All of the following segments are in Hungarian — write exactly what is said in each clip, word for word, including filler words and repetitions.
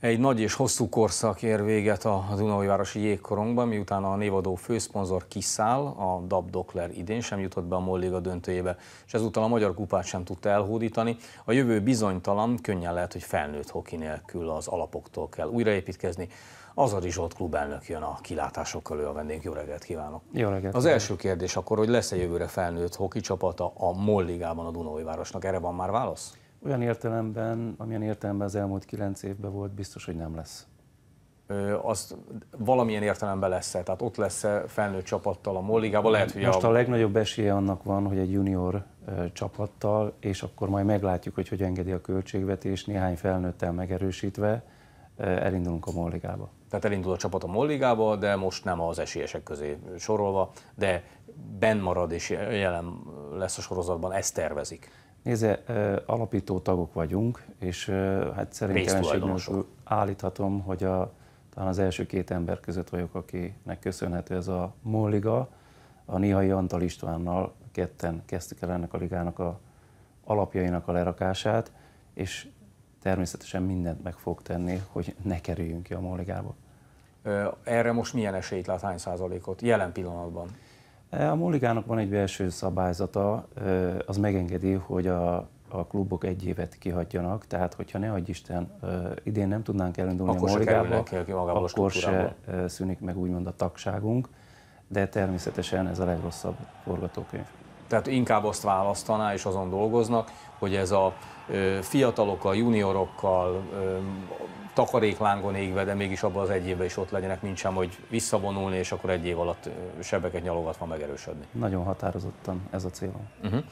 Egy nagy és hosszú korszak ér véget a Dunaújvárosi jégkorongban, miután a névadó főszponzor kiszáll, a dé á bé Dokler idén sem jutott be a MOL Liga döntőjébe, és ezúttal a magyar kupát sem tudta elhódítani. A jövő bizonytalan, könnyen lehet, hogy felnőtt hoki nélkül az alapoktól kell újraépítkezni. Azadi Zsolt klubelnök jön a kilátásokkal, ő a vendég. Jó reggelt kívánok! Jó reggelt! Az első kérdés akkor, hogy lesz-e jövőre felnőtt hoki csapata a MOL Ligában a Dunaújvárosnak? Erre van már válasz? Olyan értelemben, amilyen értelemben az elmúlt kilenc évben volt, biztos, hogy nem lesz. Ö, azt valamilyen értelemben lesz-e? Tehát ott lesz-e felnőtt csapattal a MOL Ligában? Lehet, hogy Most a... a legnagyobb esélye annak van, hogy egy junior ö, csapattal, és akkor majd meglátjuk, hogy hogy engedi a költségvetés, néhány felnőttel megerősítve ö, elindulunk a MOL Ligába. Tehát elindul a csapat a MOL Ligába, de most nem az esélyesek közé sorolva, de benn marad és jelen lesz a sorozatban, ezt tervezik. Nézze, alapító tagok vagyunk, és hát szerénytelenség nélkül állíthatom, hogy a, talán az első két ember között vagyok, akinek köszönhető ez a MOL Liga. A Nihai Antal Istvánnal ketten kezdtük el ennek a ligának a alapjainak a lerakását, és természetesen mindent meg fog tenni, hogy ne kerüljünk ki a MOL Ligába. Erre most milyen esélyt lát, hány százalékot jelen pillanatban? A MOL Ligának van egy belső szabályzata, az megengedi, hogy a, a klubok egy évet kihagyjanak, tehát hogyha ne adj Isten, idén nem tudnánk elindulni akkor a MOL Ligába, akkor se szűnik meg úgymond a tagságunk, de természetesen ez a legrosszabb forgatókönyv. Tehát inkább azt választaná, és azon dolgoznak, hogy ez a fiatalokkal, juniorokkal, takaréklángon égve, de mégis abban az egy évben is ott legyenek, mint sem, hogy visszavonulni, és akkor egy év alatt sebeket nyalogatva megerősödni. Nagyon határozottan ez a célom. Uh-huh.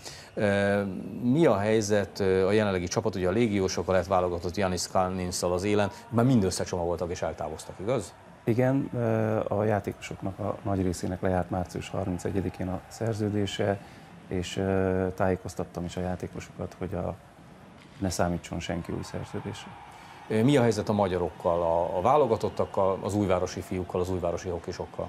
Mi a helyzet a jelenlegi csapat? Ugye a légiósokkal lett válogatott Janis Kalninszal az élen, már mind összecsomagoltak és eltávoztak, igaz? Igen, a játékosoknak a nagy részének lejárt március harmincegyedikén a szerződése, és tájékoztattam is a játékosokat, hogy a, ne számítson senki új szerződésre. Mi a helyzet a magyarokkal, a, a válogatottakkal, az újvárosi fiúkkal, az újvárosi hokisokkal?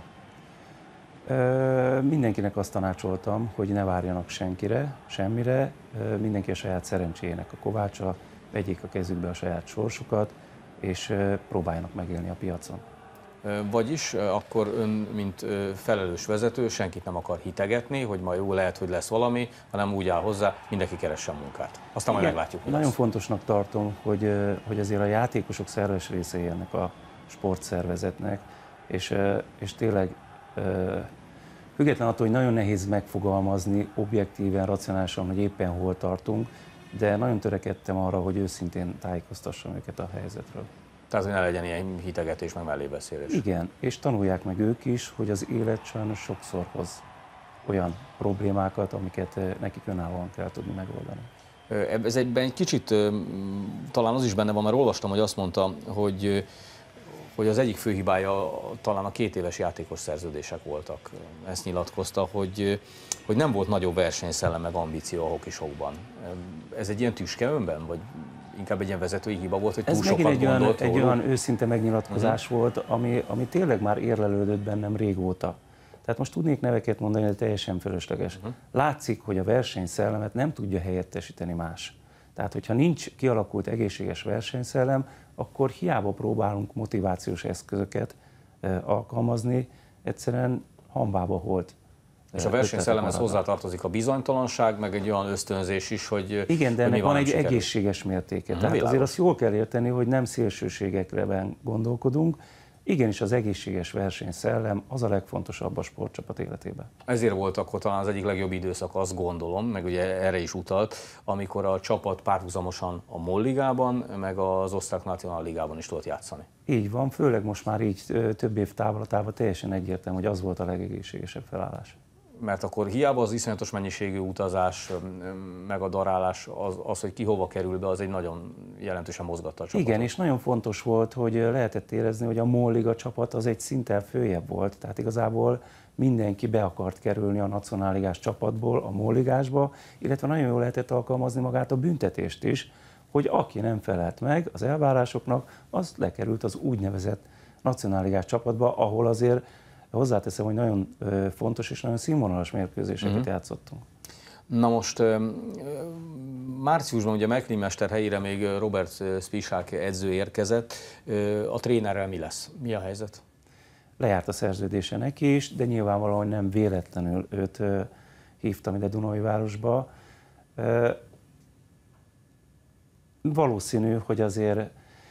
Mindenkinek azt tanácsoltam, hogy ne várjanak senkire, semmire, mindenki a saját szerencséjének a kovácsa, vegyék a kezükbe a saját sorsukat, és próbáljanak megélni a piacon. Vagyis akkor ön, mint felelős vezető, senkit nem akar hitegetni, hogy majd jó lehet, hogy lesz valami, hanem úgy áll hozzá, mindenki keressen munkát. Aztán majd meglátjuk, hogy Nagyon lesz. fontosnak tartom, hogy, hogy azért a játékosok szerves részei ennek a sportszervezetnek, és, és tényleg független attól, hogy nagyon nehéz megfogalmazni objektíven, racionálisan, hogy éppen hol tartunk, de nagyon törekedtem arra, hogy őszintén tájékoztassam őket a helyzetről. Tehát, hogy ne legyen ilyen hitegetés, meg mellébeszélés. Igen, és tanulják meg ők is, hogy az élet sajnos sokszor hoz olyan problémákat, amiket nekik önállóan kell tudni megoldani. Ez egyben egy kicsit, talán az is benne van, mert olvastam, hogy azt mondta, hogy, hogy az egyik fő hibája talán a két éves játékos szerződések voltak. Ezt nyilatkozta, hogy, hogy nem volt nagyobb versenyszellem meg ambíció a hokisokban. Ez egy ilyen tüske önben, vagy inkább egy ilyen vezetői hiba volt, hogy túl Ez sokat megint egy gondolt olyan, egy róluk? olyan őszinte megnyilatkozás uh-huh. volt, ami, ami tényleg már érlelődött bennem régóta. Tehát most tudnék neveket mondani, de teljesen fölösleges. Uh-huh. Látszik, hogy a versenyszellemet nem tudja helyettesíteni más. Tehát, hogyha nincs kialakult egészséges versenyszellem, akkor hiába próbálunk motivációs eszközöket eh, alkalmazni, egyszerűen hambába holt. És a versenyszellemhez hozzátartozik a bizonytalanság, meg egy olyan ösztönzés is, hogy igen, de hogy ennek van egy sikerül. egészséges mértéke. Hmm, Tehát világos. azért azt jól kell érteni, hogy nem szélsőségekben gondolkodunk. Igenis az egészséges versenyszellem az a legfontosabb a sportcsapat életében. Ezért volt akkor talán az egyik legjobb időszak, azt gondolom, meg ugye erre is utalt, amikor a csapat párhuzamosan a MOL Ligában, meg az Osztrák Nacional Ligában is tudott játszani. Így van, főleg most már így több év távlatában teljesen egyértelmű, hogy az volt a legegészségesebb felállás. Mert akkor hiába az iszonyatos mennyiségű utazás, meg a darálás, az, az, hogy ki hova kerül be, az egy nagyon jelentősen mozgatta a csapatot. Igen, és nagyon fontos volt, hogy lehetett érezni, hogy a MOL Liga csapat az egy szinten följebb volt, tehát igazából mindenki be akart kerülni a nacionálligás csapatból a MOL Ligásba, illetve nagyon jól lehetett alkalmazni magát a büntetést is, hogy aki nem felelt meg az elvárásoknak, az lekerült az úgynevezett nacionálligás csapatba, ahol azért hozzáteszem, hogy nagyon fontos és nagyon színvonalas mérkőzéseket uh-huh. játszottunk. Na most márciusban ugye Mecklin mester helyére még Robert Spisak edző érkezett. A trénerrel mi lesz? Mi a helyzet? Lejárt a szerződése neki is, de nyilvánvalóan nem véletlenül őt hívtam ide Dunaújvárosba. Valószínű, hogy azért,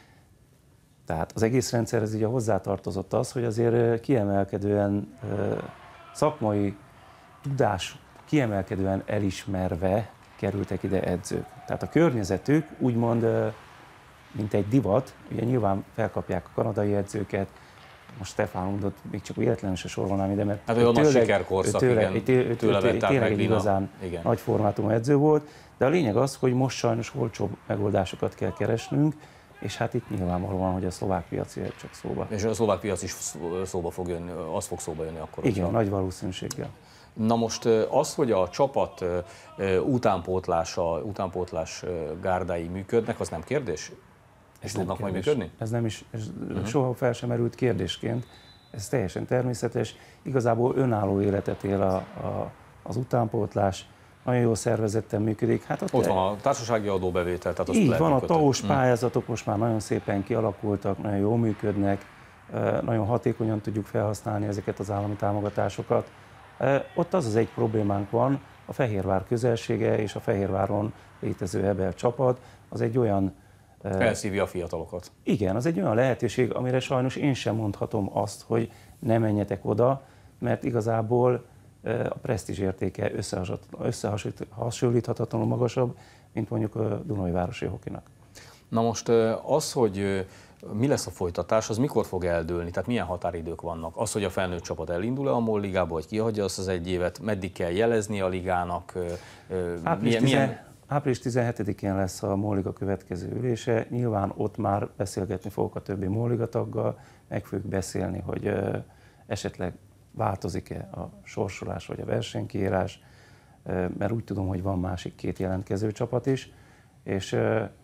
tehát az egész rendszerhez ugye hozzátartozott az, hogy azért kiemelkedően szakmai tudás, kiemelkedően elismerve kerültek ide edzők. Tehát a környezetük úgymond, mint egy divat, ugye nyilván felkapják a kanadai edzőket, most Stefan Lundot még csak véletlenül se sorolnám ide, mert hát ő tőle, sikerkorszak, tőle, igen, tőle, tőle, tőle tényleg egy igazán igen. nagy formátumú edző volt, de a lényeg az, hogy most sajnos olcsóbb megoldásokat kell keresnünk, és hát itt nyilvánvalóan, hogy a szlovák piac jöhet csak szóba. És a szlovák piac is szóba fog jönni, az fog szóba jönni akkor. Igen, nagy valószínűséggel. Na most az, hogy a csapat utánpótlása, utánpótlás gárdái működnek, az nem kérdés? És tudnak majd működni? Ez nem is, ez uh-huh. soha fel sem merült kérdésként, ez teljesen természetes. Igazából önálló életet él a, a, az utánpótlás, nagyon jól szervezetten működik. Hát ott, ott van a társasági adóbevétel, tehát azt így lehet van, működni. A té á o-s pályázatok most már nagyon szépen kialakultak, nagyon jól működnek, nagyon hatékonyan tudjuk felhasználni ezeket az állami támogatásokat. Ott az az egy problémánk van, a Fehérvár közelsége és a Fehérváron létező Ebel csapat, az egy olyan... Felszívja a fiatalokat. Igen, az egy olyan lehetőség, amire sajnos én sem mondhatom azt, hogy ne menjetek oda, mert igazából a presztízs értéke összehasonlíthatatlanul magasabb, mint mondjuk a Dunaújvárosi hokinak. Na most az, hogy mi lesz a folytatás, az mikor fog eldőlni? Tehát milyen határidők vannak? Az, hogy a felnőtt csapat elindul-e a MOL ligába, vagy kihagyja azt az egy évet, meddig kell jelezni a ligának? Április, milyen... április tizenhetedikén lesz a MOL liga következő ülése. Nyilván ott már beszélgetni fogok a többi MOL liga taggal, meg fogjuk beszélni, hogy esetleg változik-e a sorsolás vagy a versenykiírás, mert úgy tudom, hogy van másik két jelentkező csapat is, és,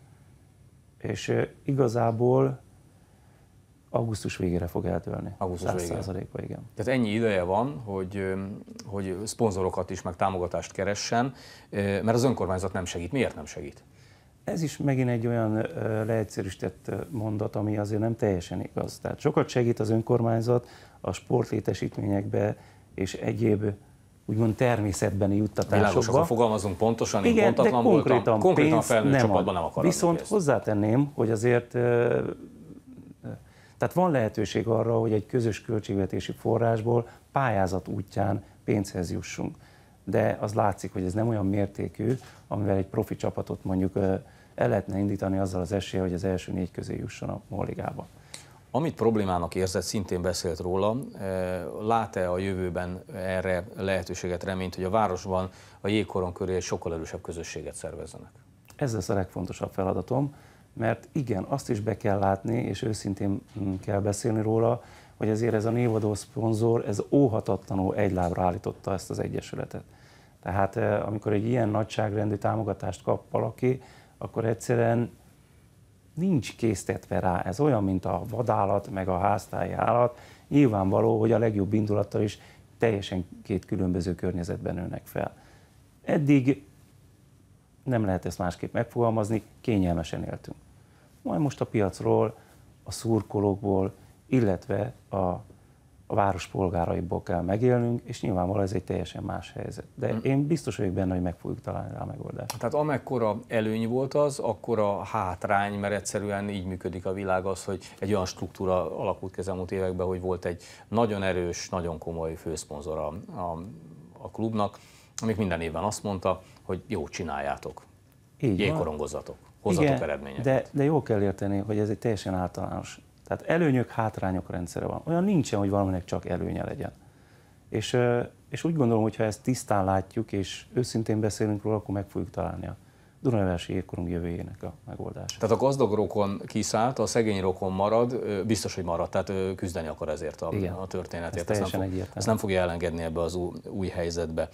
és igazából augusztus végére fog eldőlni. Augusztus száz százalékban, igen. Tehát ennyi ideje van, hogy, hogy szponzorokat is, meg támogatást keressen, mert az önkormányzat nem segít. Miért nem segít? Ez is megint egy olyan leegyszerűsített mondat, ami azért nem teljesen igaz. Tehát sokat segít az önkormányzat a sportlétesítményekbe és egyéb úgymond természetbeni juttatásokba. Világos, akkor fogalmazunk pontosan, én igen, pontatlan de konkrétan voltam, konkrétan felnőtt nem csapatban nem akarok. Viszont hozzátenném, hogy azért tehát van lehetőség arra, hogy egy közös költségvetési forrásból pályázat útján pénzhez jussunk. De az látszik, hogy ez nem olyan mértékű, amivel egy profi csapatot mondjuk el lehetne indítani azzal az eséllyel, hogy az első négy közé jusson a MOL ligába. Amit problémának érzett, szintén beszélt róla, lát-e a jövőben erre lehetőséget, reményt, hogy a városban a jégkorong köré egy sokkal erősebb közösséget szervezzenek? Ez lesz a legfontosabb feladatom, mert igen, azt is be kell látni, és őszintén kell beszélni róla, hogy ezért ez a névadó szponzor, ez óhatatlanul egy lábra állította ezt az egyesületet. Tehát amikor egy ilyen nagyságrendű támogatást kap valaki, akkor egyszerűen nincs késztetve rá. Ez olyan, mint a vadállat, meg a háztáji állat. Nyilvánvaló, hogy a legjobb indulattal is teljesen két különböző környezetben nőnek fel. Eddig nem lehet ezt másképp megfogalmazni, kényelmesen éltünk. Majd most a piacról, a szurkolókból, illetve a, a város polgáraiból kell megélnünk, és nyilvánvalóan ez egy teljesen más helyzet. De hmm. én biztos vagyok benne, hogy meg fogjuk találni rá a megoldást. Tehát amekkora előny volt az, akkora hátrány, mert egyszerűen így működik a világ az, hogy egy olyan struktúra alakult ki az elmúlt években, hogy volt egy nagyon erős, nagyon komoly főszponzor a, a, a klubnak, amik minden évben azt mondta, hogy jó, csináljátok, jégkorongozzatok, hozzatok igen, eredményeket. De, de jó kell érteni, hogy ez egy teljesen általános. Tehát előnyök, hátrányok rendszere van. Olyan nincsen, hogy valaminek csak előnye legyen. És, és úgy gondolom, hogy ha ezt tisztán látjuk, és őszintén beszélünk róla, akkor meg fogjuk találni a Dunaújvárosi jégkorong jövőjének a megoldását. Tehát a gazdag rokon kiszállt, a szegény rokon marad, biztos, hogy marad, tehát küzdeni akar ezért a, a történetért. Ez ezt, nem fog, ezt nem fogja elengedni ebbe az új, új helyzetbe.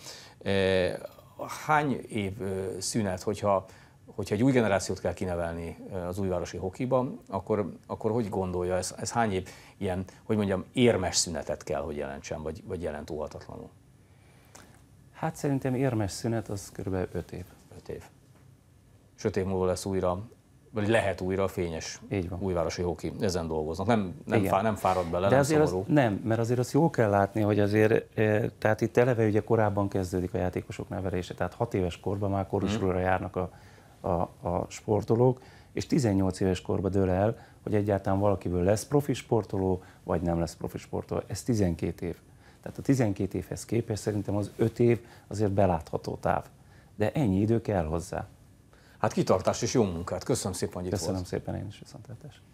Hány év szünet, hogyha hogyha egy új generációt kell kinevelni az újvárosi hokiba, akkor, akkor hogy gondolja, ez, ez hány év ilyen, hogy mondjam, érmes szünetet kell, hogy jelentsen, vagy, vagy jelent óhatatlanul? Hát szerintem érmes szünet az kb. öt év. öt év. És öt év múlva lesz újra, vagy lehet újra fényes újvárosi hoki. Ezen dolgoznak. Nem, nem, fá, nem fárad bele, de nem azért szomorú. Az, nem, mert azért azt jól kell látni, hogy azért, e, tehát itt eleve ugye korábban kezdődik a játékosok nevelése, tehát hat éves korban már korusulóra járnak a, a, a sportolók, és tizennyolc éves korban dől el, hogy egyáltalán valakiből lesz profi sportoló, vagy nem lesz profi sportoló. Ez tizenkét év. Tehát a tizenkét évhez képest szerintem az öt év azért belátható táv. De ennyi idő kell hozzá. Hát kitartás és jó munkát. Köszönöm szépen, hogy itt volt. Köszönöm szépen én is, viszontlátásra.